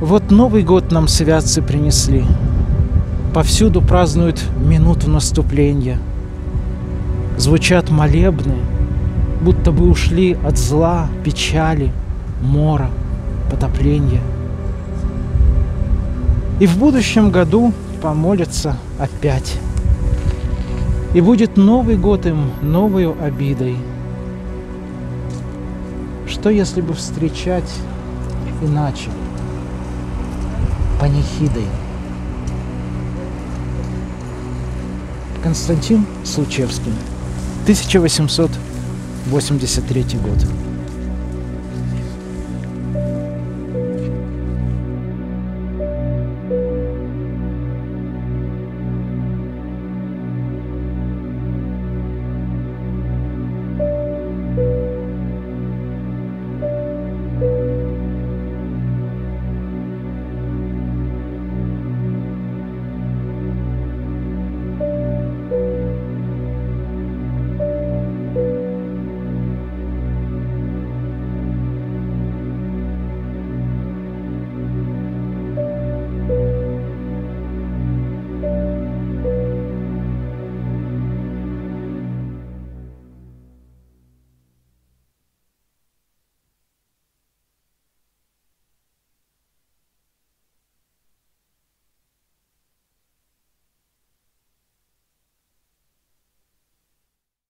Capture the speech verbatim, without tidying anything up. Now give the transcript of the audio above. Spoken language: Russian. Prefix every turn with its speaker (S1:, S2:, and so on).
S1: Вот Новый год нам святцы принесли. Повсюду празднуют минуту наступления. Звучат молебны, будто бы ушли от зла, печали, мора, потопления. И в будущем году помолятся опять. И будет Новый год им новою обидой. Что если бы встречать иначе, панихидой? Константин Случевский, тысяча восемьсот восемьдесят третий год.